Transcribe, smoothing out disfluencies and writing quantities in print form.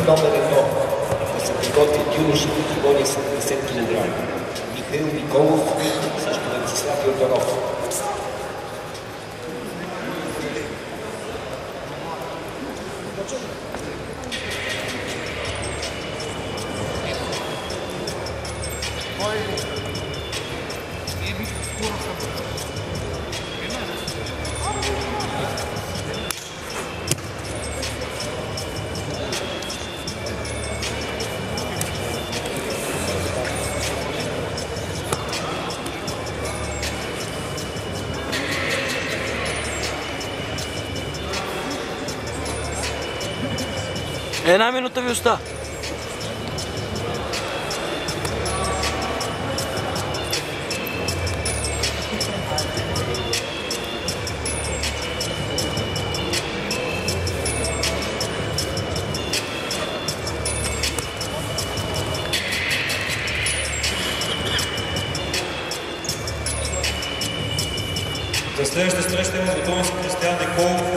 номер 1 да се приготвят юноши в категория 70 кг. Михаил Николов срещу Венцислав Йорданов. Една минута ви остава. За следващата среща има готовност Кристиян Николов